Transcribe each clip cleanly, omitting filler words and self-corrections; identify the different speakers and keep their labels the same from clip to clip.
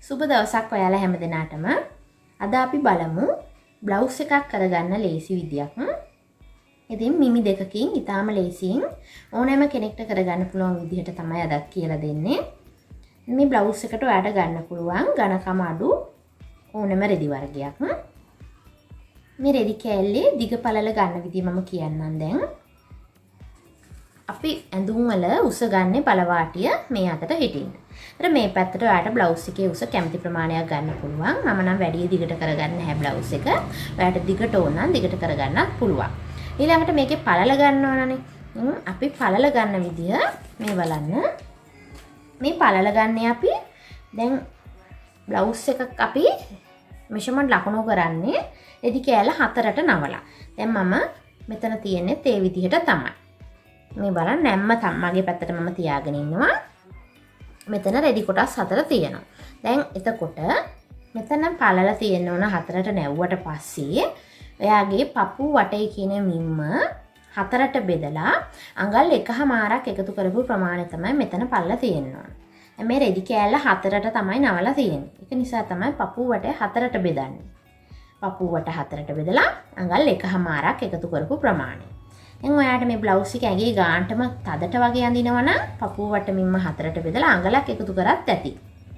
Speaker 1: සුබ දවසක් ඔයාලා හැමදෙනාටම. අද අපි බලමු බ්ලවුස් එකක් කරගන්න ලේසි විදියක්. ඉතින් මිමි දෙකකින් ඊටාම ලේසියෙන් ඕනෑම කෙනෙක්ට කරගන්න පුළුවන් විදිහට තමයි අදත් කියලා දෙන්නේ. මේ බ්ලවුස් එකට ඔයාලට ගන්න පුළුවන් ඝනකම අඩු ඕනෑම රෙදි වර්ගයක්. මේ රෙදි කෑල්ලේ දිග පළල ගන්න විදිහ මම කියන්නම් දැන්. අපි ඇඳුම් වල උස ගන්නේ පළවාටිය මේ අතට හිටින්න. ඒතර මේ පැත්තට ඔයාලට බ්ලවුස් එකේ උස කැමති ප්‍රමාණයක් ගන්න පුළුවන්. මම නම් වැඩි දිගට කරගන්න නැහැ බ්ලවුස් එක. ඔයාලට දිගට ඕන නම් දිගට කරගන්නත් පුළුවන්. ඊළඟට මේකේ පළල ගන්න ඕනනේ. අපි පළල ගන්න විදිය මේ බලන්න. මේ පළල ගන්නේ අපි දැන් බ්ලවුස් එකක් අපි මෙෂර්මන්ට් ලකුණු කරන්නේ රෙදි කෑල්ල 4ට නවලා. දැන් මම මෙතන තියෙන්නේ ඒ විදිහට තමයි. මේ බලන්න නැම්ම මගේ පැත්තට මම තියාගෙන ඉන්නවා. මෙතන රෙදි කොටස් 4 තියෙනවා. දැන් එතකොට මෙතන පළල තියෙන්න ඕන 4ට නැව්වට පස්සේ එයාගේ පපුව වටේ කියන මිම්ම 4ට බෙදලා අඟල් 1මාරක් එකතු කරපු ප්‍රමාණය තමයි මෙතන පළල තියෙන්න ඕන. මේ රෙදි කෑල්ල 4ට තමයි නවලා තියෙන්නේ. ඒක නිසා තමයි පපුව වටේ 4ට බෙදන්නේ. පපුව වට 4ට බෙදලා අඟල් 1මාරක් එකතු කරපු ප්‍රමාණය. දැන් ඔයාලට මේ බ්ලවුස් එක ඇඟේ ගානටම තදට වගේ අඳිනවා නම් පපුව වට මිම්ම 4ට බෙදලා අඟලක් එකතු කරත් ඇති.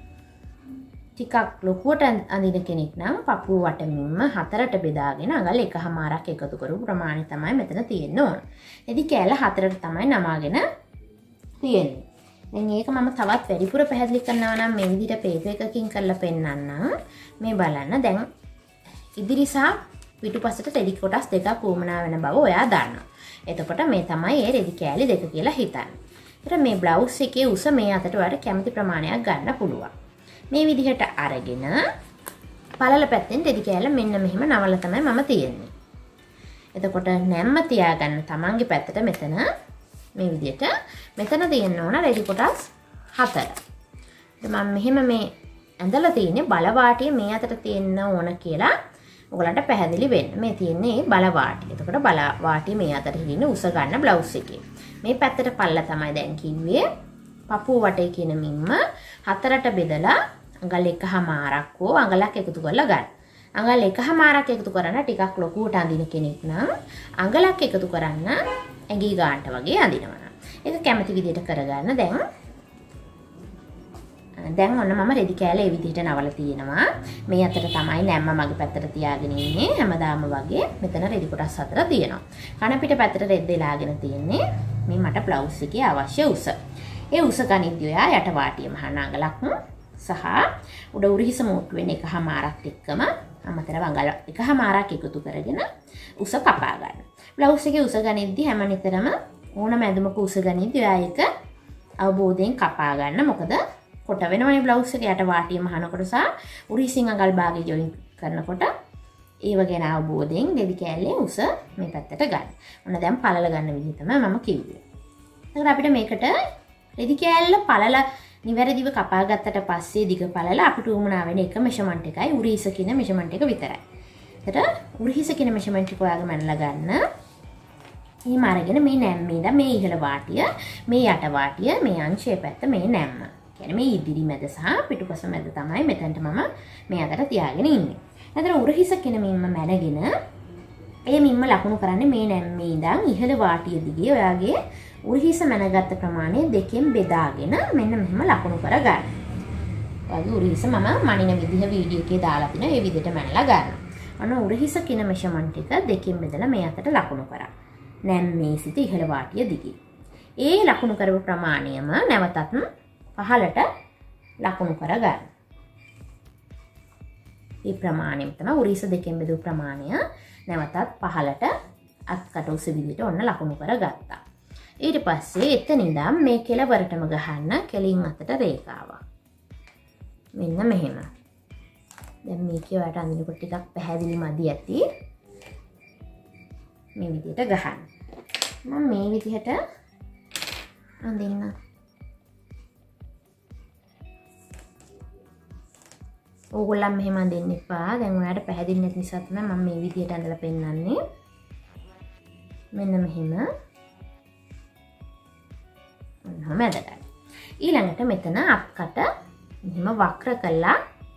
Speaker 1: ටිකක් ලොකුවට අඳින කෙනෙක් නම් පපුව වට මිම්ම 4ට බෙදාගෙන අඟල් 1මාරක් එකතු කරපු ප්‍රමාණය තමයි මෙතන තියෙන්න ඕන. එදි කෑල්ල 4ට තමයි නමාගෙන තියෙන්නේ. දැන් ඒක මම තවත් වැඩිපුර පැහැදිලි කරනවා නම් මේ විදිහට පේපර් එකකින් කරලා පෙන්නන්නම්. මේ බලන්න දැන් ඉදිරි සහ පිටුපසට රෙදි කොටස් දෙකක් වුමනා වෙන බව ඔයා දන්නවා. එතකොට මේ තමයි ඒ රෙදි කෑලි දෙක කියලා හිතන්නේ. ඊට මේ බ්ලවුස් එකේ උස මේ අතට ඔයාලට කැමති ප්‍රමාණයක් ගන්න පුළුවන්. මේ විදිහට අරගෙන පළල පැත්තෙන් රෙදි කෑල්ල මෙන්න මෙහෙම නවල තමයි මම තියන්නේ. එතකොට නැම්ම තියාගන්න තමන්ගේ පැත්තට මෙතන මේ විදිහට මෙතන තියෙන්න ඕන රෙදි කොටස් 4. මම මෙහෙම මේ ඇඳලා තියෙන්නේ බලවාටිය මේ අතට තියෙන්න ඕන කියලා ඔයගලන්ට පැහැදිලි වෙන්න. මේ තියෙන්නේ බලවාටිය. එතකොට බලවාටිය මේ අතට හිටින්න උස ගන්න බ්ලවුස් එකේ. මේ පැත්තට පල්ල තමයි දැන් කිව්වේ. පපුව වටේ කියන මිම්ම 4ට බෙදලා අඟල් 1මාරක් හෝ අඟලක් එකතු කරලා ගන්න. අඟල් 1මාරක් එකතු කරන්න ටිකක් ලොකුවට අඳින කෙනෙක් නම් අඟලක් එකතු කරන්න ඇඟි ගානට වගේ අඳිනවා. ඒක කැමති විදිහට කරගන්න. දැන් ඔන්න මම රෙදි කෑල්ල ඒ විදිහට නවලා තියෙනවා. මේ අතට තමයි නැම්ම මගේ පැත්තට තියාගෙන ඉන්නේ. හැමදාම වගේ මෙතන රෙදි කොටස් 4 තියෙනවා. කන පිට පැත්තට රෙදි දාගෙන තියෙන්නේ මේ මට බ්ලවුස් එකේ අවශ්‍ය උස. ඒ උස ගනිද්දී ඔයා යට වාටිය මහන අඟලක් සහ උඩ උරිහිස මෝට්ටු වෙන 1මාරක් එක්කම අමතරව අඟල 1මාරක් එකතු කරගෙන උස කපා ගන්න. බ්ලවුස් එකේ උස ගනිද්දී හැම නිතරම ඕනම ඇඳුමක උස ගනිද්දී ඔයා ඒක අවබෝධයෙන් කපා ගන්න. මොකද කොට වෙනවනේ බ්ලවුස් එක යට වාටිය මහනකොට සහ උරිහිසින් අඟල් භාගය ජොයින් කරනකොට ඒව ගැන අවබෝධයෙන් රෙදි කෑල්ලේ උස මේ පැත්තට ගන්න. ඔන්න දැන් පළල ගන්න විදිහ තමයි මම කිව්වේ. එතකොට අපිට මේකට රෙදි කෑල්ල පළල නිවැරදිව කපා ගත්තට පස්සේ දිග පළල අපිට උමනා වෙන එක මෙෂර්මන්ට් එකයි උරිහිස කියන මෙෂර්මන්ට් එක විතරයි. එතකොට උරිහිස කියන මෙෂර්මන්ට් එක ඔයාලා මනලා ගන්න. එහෙම අරගෙන මේ නැම්මේ ඉඳන් මේ ඉහළ වාටිය, මේ යට වාටිය, මේ අංශයේ පැත්ත මේ නැම්ම. කියන්නේ මේ ඉදිරි මැද සහ පිටුපස මැද තමයි මෙතනට මම මේ අතට තියාගෙන ඉන්නේ. එතන උරහිස කියන මිම්ම මැනගෙන ඒ මිම්ම ලකුණු කරන්නේ මේ නැම්මේ ඉඳන් ඉහළ වාටිය දිගේ ඔයාගේ උරහිස මැනගත්ත ප්‍රමාණය දෙකෙන් බෙදාගෙන මෙන්න මෙහෙම ලකුණු කරගන්න. ඔයාගේ උරහිස මම මනින විදිහ වීඩියෝ එකේ දාලා තිනවා. ඒ විදිහට මැනලා ගන්න. ඔන්න උරහිස කියන මෙෂර්මන්ට් එක දෙකෙන් බෙදලා මේ අතට ලකුණු කරා. නැම්මේ සිට ඉහළ වාටිය දිගේ. ඒ ලකුණු කරපු ප්‍රමාණයම නැවතත් පහලට ලකුණු කරගන්න. මේ ප්‍රමාණය තමයි උරිස දෙකෙන් බෙදූ ප්‍රමාණය. නැවතත් පහලට අත්කට උස විදිහට ඔන්න ලකුණු කරගත්තා. ඊට පස්සේ එතන ඉඳන් මේ කෙළවරටම ගහන්න කෙලින් අතට රේඛාවක්. මෙන්න මෙහෙම. දැන් මේකේ ඔයාලට අඳිනකොට ටිකක් පැහැදිලි මදි ඇති. මේ විදිහට ගහන්න. මම මේ විදිහට අඳින්න. ඕගොල්ලන් මෙහෙම අඳින්න එපා. දැන් ඔයාලට පැහැදිලි නැති නිසා තමයි මම මේ විදිහට අඳලා පෙන්නන්නේ. මෙන්න මෙහෙම. ඔන්න මැදට. ඊළඟට මෙතන අත්කට මෙහෙම වක්‍ර කළා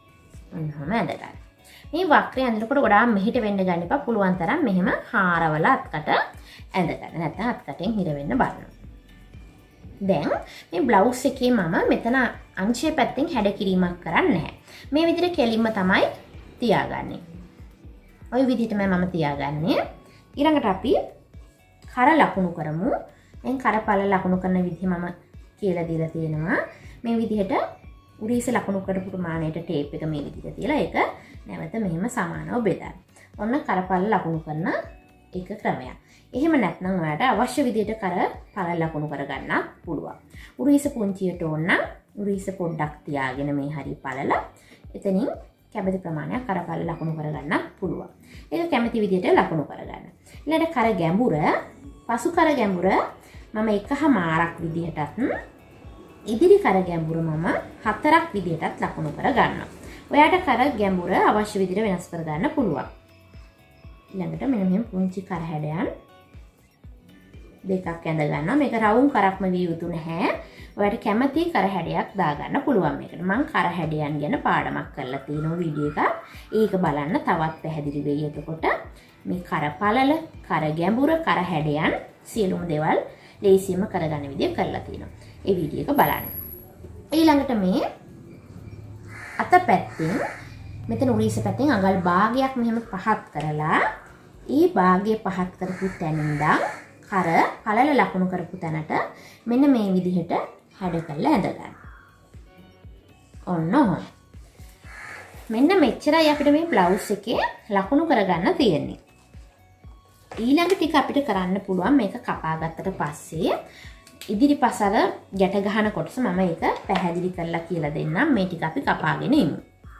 Speaker 1: ඔන්නම ඇඳ ගන්න. මේ වක්‍රය ඇඳනකොට ගොඩාක් මෙහෙට වෙන්න ගන්න එපා. පුළුවන් තරම් මෙහෙම හාරවල අත්කට ඇඳ ගන්න. නැත්නම් අත්කටෙන් හිර වෙන්න බලන්න. දැන් මේ බ්ලවුස් එකේ මම මෙතන අංශය පැත්තෙන් හැඩ කිරීමක් කරන්නේ නැහැ. මේ විදිහට කෙලින්ම තමයි තියාගන්නේ. ওই විදිහටම මම තියාගන්නේ. ඊළඟට අපි කර ලකුණු කරමු. දැන් කරපල ලකුණු කරන විදිහ මම කියලා දීලා තියෙනවා. මේ විදිහට උරීස ලකුණු කරපු ප්‍රමාණයට ටේප් එක මේ විදිහට තියලා ඒක නැවත මෙහෙම සමානව බෙදන්න. ඔන්න කරපල ලකුණු කරන එක ක්‍රමයක්. එහෙම නැත්නම් ඔයාලට අවශ්‍ය විදිහට කරපල ලකුණු කරගන්න පුළුවන්. උරීස පුංචියට ඕන නම් උරීස පොඩ්ඩක් තියාගෙන මේ හරිය පළලා එතනින් කැමති ප්‍රමාණයක් කරපල ලකුණු කරගන්න පුළුවන්. ඒක කැමති විදිහට ලකුණු කරගන්න. ඊළඟට කර ගැඹුර, පසු කර ගැඹුර මම 1/4ක් විදිහටත් ඉදිරි කර ගැඹුර මම 4ක් විදිහටත් ලකුණු කර ගන්නවා. ඔයාට කර ගැඹුර අවශ්‍ය විදිහට වෙනස් කර ගන්න පුළුවන්. ඊළඟට මෙන්න මෙහෙම පුංචි කර හැඩයන් දෙකක් ඇඳ ගන්නවා. මේක රවුම් කරක්ම විය යුතු නැහැ. ඔයාට කැමති කර හැඩයක් දාගන්න පුළුවන් මේකට. මම කර හැඩයන් ගැන පාඩමක් කරලා තියෙනවා වීඩියෝ එකක්. ඒක බලන්න තවත් පැහැදිලි වෙයි. එතකොට මේ කර පළල, කර ගැඹුර, කර හැඩයන් සියලුම දේවල් ලේසියෙන්ම කරගන්න විදිය කරලා තියෙනවා. ඒ වීඩියෝ එක බලන්න. ඊළඟට මේ අත පැත්තෙන් මෙතන උරීස පැත්තෙන් අඟල් භාගයක් මෙහෙම පහත් කරලා ඒ භාගය පහත් කරපු තැන ඉඳන් කර පළල ලකුණු කරපු තැනට මෙන්න මේ විදිහට හැඩ කරලා ඇඳ ගන්න. ඔන්න ඔහොම. මෙන්න මෙච්චරයි අපිට මේ බ්ලවුස් එකේ ලකුණු කරගන්න තියෙන්නේ. ඊළඟ ටික අපිට කරන්න පුළුවන් මේක කපා ගත්තට පස්සේ ඉදිරිපස අර ගැට ගහන කොටස මම ඒක පැහැදිලි කරලා කියලා දෙන්නම්. මේ ටික අපි කපාගෙන ඉමු.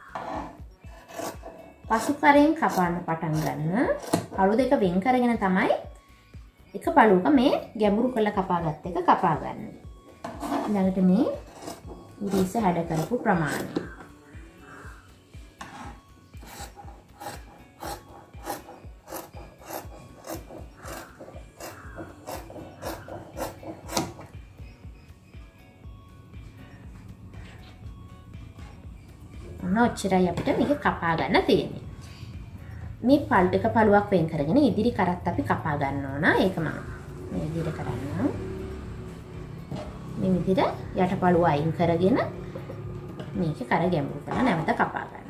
Speaker 1: පසු කරෙන් කපන්න පටන් ගන්න. පළු දෙක වෙන් කරගෙන තමයි එක පළුවක මේ ගැඹුරු කරලා කපාගත්ත එක කපා ගන්න. ඊළඟට මේ උරීස හැඩ කරපු ප්‍රමාණය. ඔච්චරයි අපිට මේක කපා ගන්න තියෙන්නේ. මේ පල් එක පළුවක් වෙන් කරගෙන ඉදිරි කරත් අපි කපා ගන්න ඕන. ඒක මම මේ විදිහට කරන්නම්. මේ විදිහට යට පළුව අයින් කරගෙන මේක කර ගැඹුරු කරලා නැවත කපා ගන්න.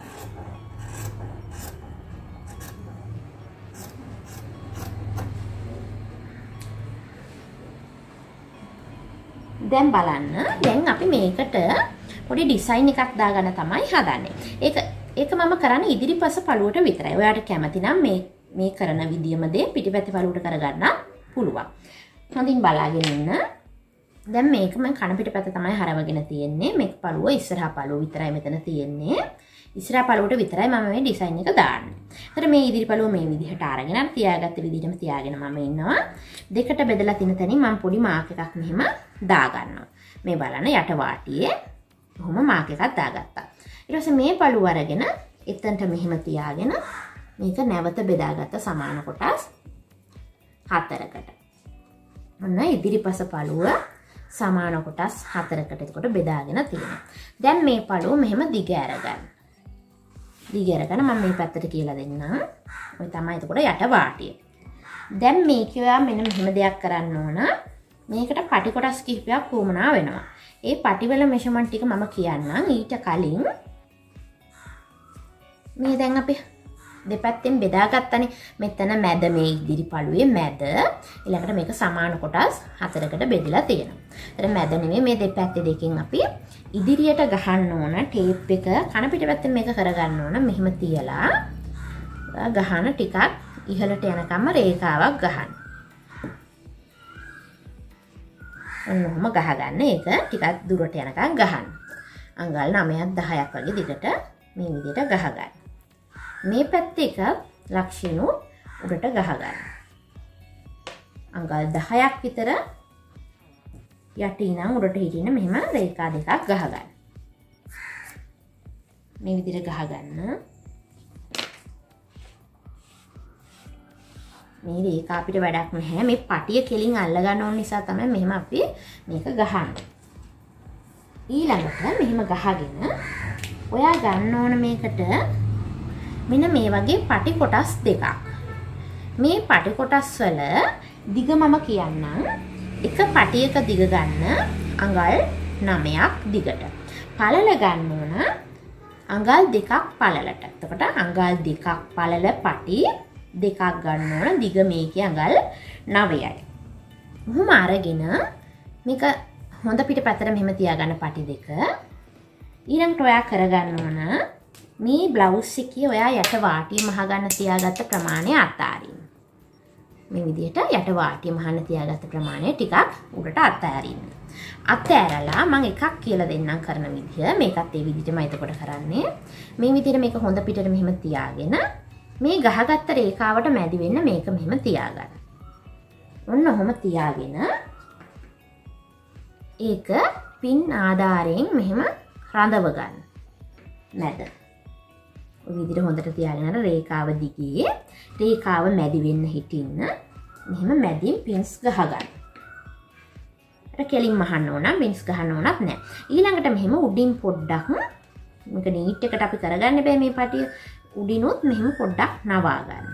Speaker 1: දැන් බලන්න. දැන් අපි මේකට පොඩි ඩිසයින් එකක් දාගන්න තමයි හදන්නේ. ඒක මම කරන්නේ ඉදිරිපස පළුවට විතරයි. ඔයාට කැමති නම් මේ කරන විදියම දේ පිටිපැත්තේ පළුවට කරගන්න පුළුවන්. හොඳින් බලාගෙන ඉන්න. දැන් මේක මම කන පිටිපැත්ත තමයි හරවගෙන තියෙන්නේ. මේක පළුව ඉස්සරහා පළුව විතරයි මෙතන තියෙන්නේ. ඉස්සරහා පළුවට විතරයි මම මේ ඩිසයින් එක දාන්නේ. ඒතර මේ ඉදිරි පළුව මේ විදිහට අරගෙන තියාගත්ත විදිහටම තියාගෙන මම ඉන්නවා. දෙකට බෙදලා තින තැනින් මම පොඩි මාක් එකක් මෙහෙම දාගන්නවා. මේ බලන්න යට වාටියේ කොහොම මාක් එකක් දාගත්තා. ඊට පස්සේ මේ පළුව අරගෙන එතනට මෙහෙම තියාගෙන මේක නැවත බෙදාගත්ත සමාන කොටස් 4කට. ඔන්න ඉදිරිපස පළුව සමාන කොටස් 4කට එතකොට බෙදාගෙන තියෙනවා. දැන් මේ පළුව මෙහෙම දිග අරගන්න. දිග අරගෙන මම මේ පැත්තට කියලා දෙන්නම්. ඔය තමයි එතකොට යට වාටිය. දැන් මේක ඔයා මෙන්න මෙහෙම දෙයක් කරන්න ඕන. මේකට පටි කොටස් කිහිපයක් වුමනා වෙනවා. ඒ පටිවල මෙෂර්මන්ට් ටික මම කියන්නම්. ඊට කලින් මේ දැන් අපි දෙපැත්තෙන් බෙදාගත්තනේ. මෙතන මැද මේ ඉදිරි පළුවේ මැද ඊළඟට මේක සමාන කොටස් 4කට බෙදලා තියෙනවා. ඒතර මැද නෙමෙයි මේ දෙපැත්තේ දෙකෙන් අපි ඉදිරියට ගහන්න ඕන ටේප් එක කන පිටපැත්තෙන් මේක කරගන්න ඕන. මෙහෙම තියලා ගහන ටිකක් ඉහළට යනකම්ම රේඛාවක් ගහන්න. ඔන්නෝම ගහගන්න. ඒක ටිකක් දුරට යනකම් ගහන්න. අඟල් 9ක් 10ක් වගේ දිගට මේ විදිහට ගහගන්න. මේ පැත්තේ එක ලක්ෂණු උඩට ගහගන්න. අඟල් 10ක් විතර යටිනම් උඩට හිටින මෙහෙම රේඛා දෙකක් ගහගන්න. මේ විදිහට ගහගන්න. මේ රේඛා අපිට වැඩක් නැහැ. මේ පටිය කෙලින් අල්ල ගන්න ඕන නිසා තමයි මෙහෙම අපි මේක ගහන්නේ. ඊළඟට මෙහෙම ගහගෙන ඔයා ගන්න ඕන මේකට මෙන්න මේ වගේ පටි කොටස් දෙකක්. මේ පටි කොටස් වල දිග මම කියන්නම්. එක පටියක දිග ගන්න අඟල් 9ක් දිගට. පළල ගන්න ඕන අඟල් 2ක් පළලට. එතකොට අඟල් 2ක් පළල පටි දෙකක් ගන්න ඕන දිග මේකේ අඟල් 9යි. මොහොම අරගෙන මේක හොඳ පිටපැත්තට මෙහෙම තියාගන්න පටි දෙක. ඊළඟට ඔයා කරගන්න ඕන මේ බ්ලවුස් එකේ ඔයා යට වාටිය මහගන්න තියාගත්ත ප්‍රමාණය අතාරින්න. මේ විදිහට යට වාටිය මහන්න තියාගත්ත ප්‍රමාණය ටිකක් උඩට අතාරින්න. අතෑරලා මම එකක් කියලා දෙන්නම් කරන විදිය. මේකත් ඒ විදිහටම එතකොට කරන්නේ. මේ විදිහට මේක හොඳ පිටට මෙහෙම තියාගෙන මේ ගහගත්ත රේඛාවට මැදි වෙන්න මේක මෙහෙම තියාගන්න. ඔන්න ඔහොම තියාගෙන ඒක පින් ආධාරයෙන් මෙහෙම රඳව ගන්න. මැද. ඔය විදිහට හොඳට තියාගෙන අර රේඛාව දිගේ රේඛාව මැදි වෙන්න හිටින්න මෙහෙම මැදින් පින්ස් ගහ ගන්න. අර කෙලින්ම අහන්න ඕන පින්ස් ගහන්න ඕනත් නැහැ. ඊළඟට මෙහෙම උඩින් පොඩ්ඩක් මේක නීට් එකට අපි කරගන්න බෑ මේ පටිය උඩිනුත් මෙහෙම පොඩ්ඩක් නවා ගන්න.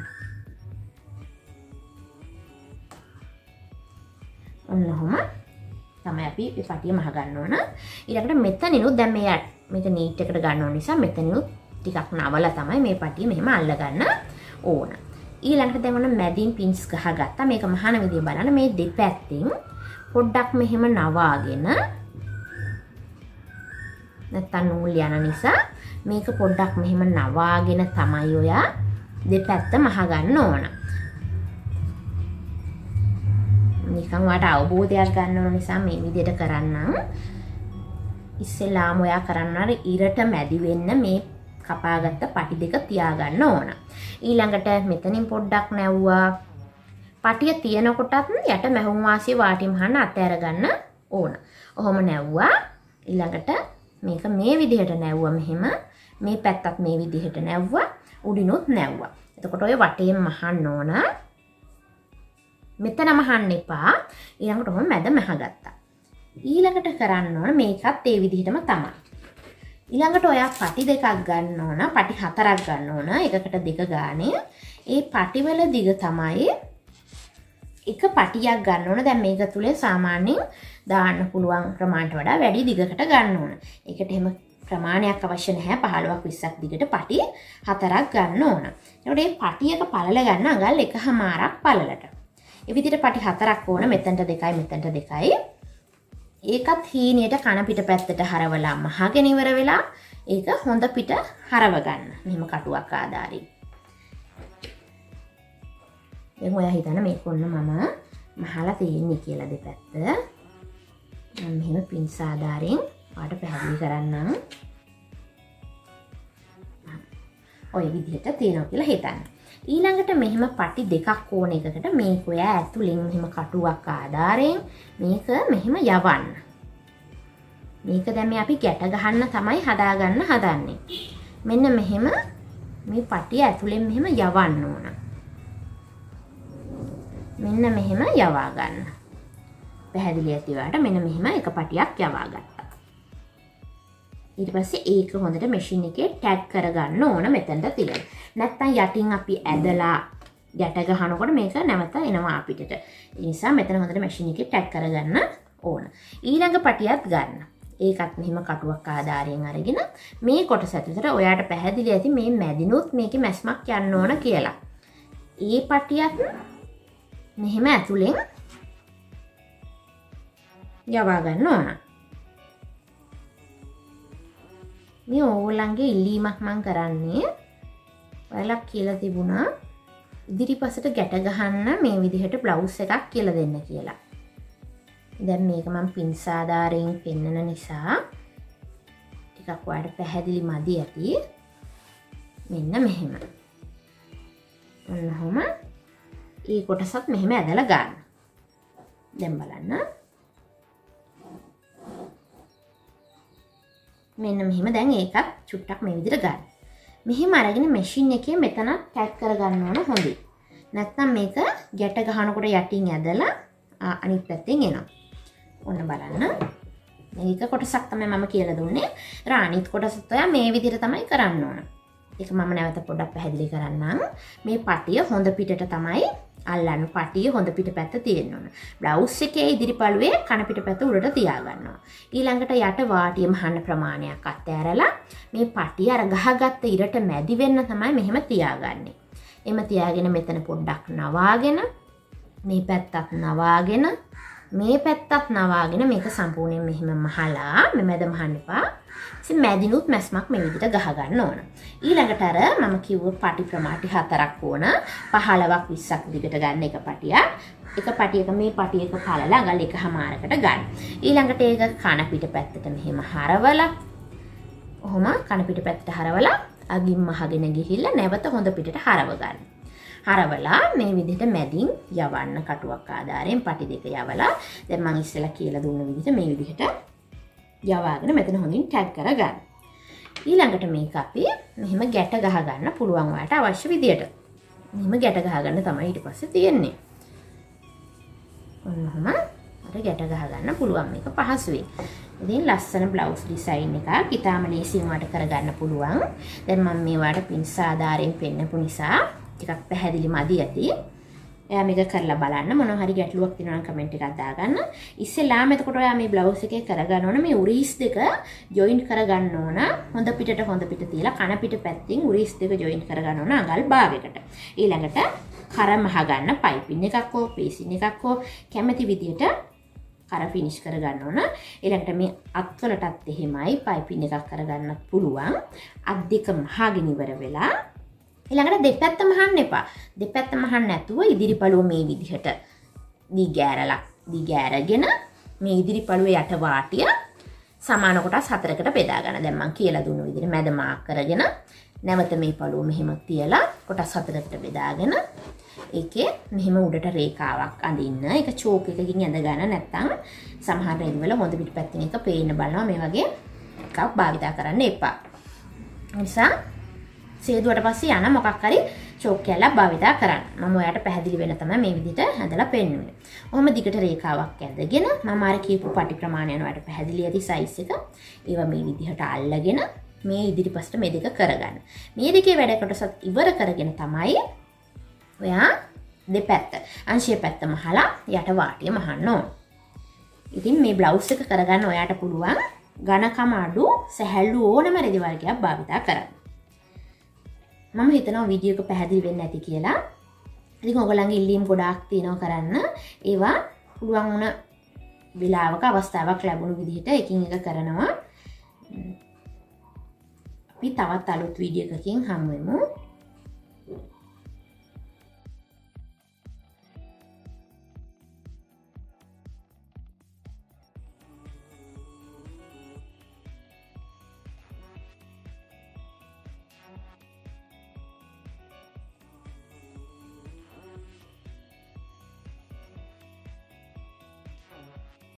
Speaker 1: ඔන්න ඔහොම තමයි අපි මේ පටිය මහ ගන්න ඕන. ඊළඟට මෙතනිනුත් දැන් මේක නීට් එකට ගන්න ඕන නිසා මෙතනිනුත් ටිකක් නවලා තමයි මේ පටිය මෙහෙම අල්ල ගන්න ඕන. ඊළඟට දැන් ඔන්න මැදින් පින්ස් ගහගත්තා. මේක මහන විදිය බලන්න මේ දෙපැත්තෙන් පොඩ්ඩක් මෙහෙම නවාගෙන නැත්තම් නූල් යන නිසා මේක පොඩ්ඩක් මෙහෙම නවාගෙන තමයි ඔයා දෙපැත්ත මහ ගන්න ඕන. නිකන් වට අවබෝධයක් ගන්න ඕන නිසා මේ විදිහට කරන්නම්. ඉස්සෙල්ලාම ඔයා කරන්න අර ඉරට මැදි වෙන්න මේ කපාගත්ත පටි දෙක තියාගන්න ඕන. ඊළඟට මෙතනින් පොඩ්ඩක් නැව්වා. පටිය තියනකොටත් යට මැහුම් වාසිය වාටි මහන්න අතෑර ගන්න ඕන. ඔහොම නැව්වා. ඊළඟට මේක මේ විදිහට නැව්වා මෙහෙම. මේ පැත්තත් මේ විදිහට නැව්වා. උඩිනුත් නැව්වා. එතකොට ඔය වටේම මහන්න ඕන. මෙතන මහන්න එපා. ඊළඟට ඔහොම මැද මහගත්තා. ඊළඟට කරන්න ඕන මේකත් ඒ විදිහටම තමයි. ඊළඟට ඔයා පටි දෙකක් ගන්න ඕන. පටි හතරක් ගන්න ඕන. එකකට දෙක ගානේ. ඒ පටිවල දිග තමයි එක පටියක් ගන්න ඕන. දැන් මේක තුලේ සාමාන්‍යයෙන් දාන්න පුළුවන් ප්‍රමාණයට වඩා වැඩි දිගකට ගන්න ඕන. ඒකට එහෙම ප්‍රමාණයක් අවශ්‍ය නැහැ. 15ක් 20ක් දිගට පටි හතරක් ගන්න ඕන. එතකොට මේ පටියක පළල ගන්න අඟල් 1මාරක් පළලට. ඒ විදිහට පටි හතරක් ඕන. මෙතනට දෙකයි මෙතනට දෙකයි. ඒකත් හීනියට කන පිට පැත්තට හරවලා මහගෙන ඉවර වෙලා ඒක හොඳ පිට හරව ගන්න. මෙහෙම කටුවක් ආධාරයෙන්. දැන් ඔයා හිතන්න මේක ඔන්න මම මහලා තියෙන්නේ කියලා දෙපැත්ත. මම මෙහෙම පින්ස් ආධාරයෙන් ඔයාලට පැහැදිලි කරන්නම්. ඔය විදිහට තියෙනවා කියලා හිතන්න. ඊළඟට මෙහෙම පටි දෙකක් ඕන එකකට මේක ඔයා ඇතුලෙන් මෙහෙම කටුවක් ආධාරයෙන් මේක මෙහෙම යවන්න. මේක දැන් මේ අපි ගැට ගහන්න තමයි හදාගන්න හදන්නේ. මෙන්න මෙහෙම මේ පටිය ඇතුලෙන් මෙහෙම යවන්න ඕන. මෙන්න මෙහෙම යවා ගන්න. පැහැදිලි ඇති ඔයාලට මෙන්න මෙහෙම එක පටියක් යවා ගත්තා. ඊට පස්සේ ඒක හොඳට මැෂින් එකේ ටැග් කරගන්න ඕන මෙතනට තියලා. නැත්තම් යටින් අපි ඇදලා ගැට ගහනකොට මේක නැවත එනවා අපිට. ඒ නිසා මෙතන හොඳට මැෂින් එකේ ටැග් කරගන්න ඕන. ඊළඟ පටියත් ගන්න. ඒකත් මෙහෙම කටුවක් ආධාරයෙන් අරගෙන මේ කොටස ඇතුළට ඔයාට පැහැදිලි ඇති මේ මැදිනුත් මේකේ මැස්මක් යන්න ඕන කියලා. ඒ පටියත් මෙහෙම ඇතුලෙන් යවා ගන්න ඕන. මේ ඕගොල්ලන්ගේ ඉල්ලීමක් මම කරන්නේ ඔයාලා කියලා තිබුණා ඉදිරිපසට ගැට ගහන්න මේ විදිහට බ්ලවුස් එකක් කියලා දෙන්න කියලා. දැන් මේක මම පින්ස් ආධාරයෙන් පෙන්නන නිසා ටිකක් ඔයාලට පැහැදිලි මදි ඇති. මෙන්න මෙහෙම. ඔන්නෝම ඒ කොටසත් මෙහෙම ඇදලා ගන්න. දැන් බලන්න. මෙන්න මෙහෙම දැන් ඒකත් චුට්ටක් මේ විදිහට ගන්න. මෙහෙම අරගෙන මැෂින් එකේ මෙතන ටැග් කරගන්න ඕන හොඳින්. නැත්නම් මේක ගැට ගහනකොට යටින් ඇදලා අනිත් පැත්තෙන් එනවා. ඔන්න බලන්න. මේක කොටසක් තමයි මම කියලා දුන්නේ. ඒතර අනිත් කොටසත් ඔයා මේ විදිහට තමයි කරන්න ඕන. ඒක මම නැවත පොඩ්ඩක් පැහැදිලි කරන්නම්. මේ පටිය හොඳ පිටට තමයි අල්ලන්න. පටිය හොඳ පිට පැත්ත තියෙන්න ඕන. බ්ලවුස් එකේ ඉදිරි පළුවේ කන පිට පැත්ත උඩට තියාගන්නවා. ඊළඟට යට වාටිය මහන්න ප්‍රමාණයක් අත්හැරලා මේ පටිය අර ගහගත්ත ඉරට මැදි වෙන්න තමයි මෙහෙම තියාගන්නේ. එම තියාගෙන මෙතන පොඩ්ඩක් නවාගෙන මේ පැත්තත් නවාගෙන මේ පැත්තත් නවාගෙන මේක සම්පූර්ණයෙන් මෙහෙම මහලා මේ මැද මහන්න එපා. ඉතින් මැදිනුත් මැස්මක් මේ විදිහට ගහ ගන්න ඕන. ඊළඟට අර මම කිව්ව පටි ප්‍රමාණටි 4ක් ඕන. 15ක් 20ක් දිගට ගන්න එක පටියක්. එක පටියක මේ පටියක පළලා අඟල් එකමාරකට ගන්න. ඊළඟට ඒක කන පිට පැත්තට මෙහෙම හරවලා ඔහොම කන පිට පැත්තට හරවලා අගින් මහගෙන ගිහිල්ලා නැවත හොඳ පිටට හරව ගන්න. හරවලා මේ විදිහට මැදින් යවන්න කටුවක් ආධාරයෙන් පටි දෙක යවලා දැන් මම ඉස්සෙල්ලා කියලා දුන්න විදිහට මේ විදිහට යවාගෙන මෙතන හොඳින් ටැග් කරගන්න. ඊළඟට මේක අපි මෙහෙම ගැට ගහ ගන්න පුළුවන් ඔයාලට අවශ්‍ය විදිහට. මෙහෙම ගැට ගහ ගන්න තමයි ඊට පස්සේ තියෙන්නේ. ඔන්නම අර ගැට ගහ ගන්න පුළුවන් මේක පහසුවෙන්. ඉතින් ලස්සන බ්ලවුස් ඩිසයින් එකක් ඊටාම ලේසියෙන් වට කරගන්න පුළුවන්. දැන් මම මේවට පින්ස් ආධාරයෙන් පෙන්නපු නිසා ටිකක් පැහැදිලි මදි ඇති. එයා මේක කරලා බලන්න මොනවා හරි ගැටලුවක් තියෙනවා නම් කමෙන්ට් එකක් දාගන්න. ඉස්සෙල්ලාම එතකොට ඔයා මේ බ්ලවුස් එකේ කරගන්න ඕන මේ උරීස් දෙක ජොයින්ට් කරගන්න ඕන. හොඳ පිටට හොඳ පිට තියලා කන පිට පැත්තෙන් උරීස් දෙක ජොයින්ට් කරගන්න ඕන අඟල් භාගයකට. ඊළඟට කර මහ ගන්න පයිපින් එකක් හෝ පේසින් එකක් හෝ කැමති විදියට කර ෆිනිෂ් කරගන්න ඕන. ඊළඟට මේ අත්වලටත් එහෙමයි පයිපින් එකක් කරගන්නත් පුළුවන්. අත් දෙක මහගෙන ඉවර වෙලා ඊළඟට දෙපැත්ත මහන්න එපා. දෙපැත්ත මහන්න නැතුව ඉදිරි පළුව මේ විදිහට දිගෑරගෙන මේ ඉදිරි පළුවේ යට වාටිය සමාන කොටස් 4කට බෙදා ගන්න. දැන් මම කියලා දුන්න විදිහට මැද මාක් කරගෙන නැවත මේ පළුව මෙහෙම තියලා කොටස් 4කට බෙදාගෙන ඒකේ මෙහෙම උඩට රේඛාවක් අඳින්න. ඒක චෝක් එකකින් ඇඳ ගන්න නැත්නම් සමහර රෙද්වල හොඳ පිටපැත්තෙන් එක පේන්න බලනවා. මේ වගේ එකක් භාවිතා කරන්න එපා. නිසා සේදුවට පස්සේ යන මොකක් හරි චෝක් කැල්ලක් භාවිතා කරන්න. මම ඔයාලට පැහැදිලි වෙන තමයි මේ විදිහට ඇඳලා පෙන්වන්නේ. ඔහොම දිගට රේඛාවක් ඇඳගෙන මම අර කියපු පටි ප්‍රමාණය යන ඔයාලට පැහැදිලි ඇති සයිස් එක. ඒවා මේ විදිහට අල්ලගෙන මේ ඉදිරිපසට මේ දෙක කරගන්න. මේ දෙකේ වැඩ කොටසත් ඉවර කරගෙන තමයි ඔයා දෙපැත්ත අංශය පැත්ත මහලා යට වාටිය මහන්න ඕන. ඉතින් මේ බ්ලවුස් එක කරගන්න ඔයාට පුළුවන් ඝනකම අඩු සැහැල්ලු ඕනම රෙදි වර්ගයක් භාවිතා කරන්න. මම හිතනවා වීඩියෝ එක පැහැදිලි වෙන්න ඇති කියලා. ඉතින් ඔයගොල්ලන්ගේ ඉල්ලීම් ගොඩාක් තියෙනවා කරන්න. ඒවා පුළුවන් වුණ වෙලාවක අවස්ථාවක් ලැබුණු විදිහට එකින් එක කරනවා. අපි තවත් අලුත් වීඩියෝ එකකින් හමු වෙමු.